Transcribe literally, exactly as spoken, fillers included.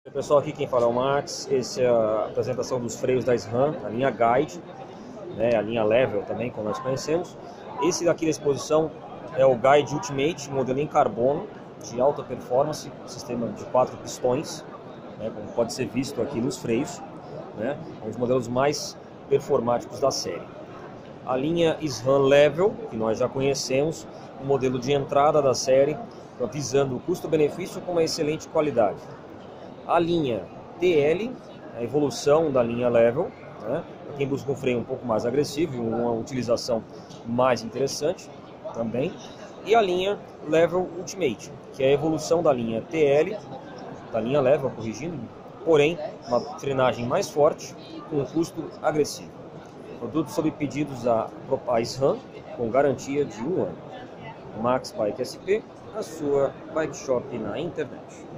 Pessoal, aqui quem fala é o Max. Essa é a apresentação dos freios da SRAM, a linha Guide, né, a linha Level também, como nós conhecemos. Esse daqui da exposição é o Guide Ultimate, modelo em carbono, de alta performance, sistema de quatro pistões, né, como pode ser visto aqui nos freios, né, é um dos modelos mais performáticos da série. A linha SRAM Level, que nós já conhecemos, o modelo de entrada da série, visando o custo-benefício com uma excelente qualidade. A linha T L, a evolução da linha Level, né, para quem busca um freio um pouco mais agressivo e uma utilização mais interessante também. E a linha Level Ultimate, que é a evolução da linha T L, da linha Level, corrigindo, porém uma frenagem mais forte com um custo agressivo. Produto sob pedidos da SRAM, com garantia de um ano. Max Bike S P, a sua bike shop na internet.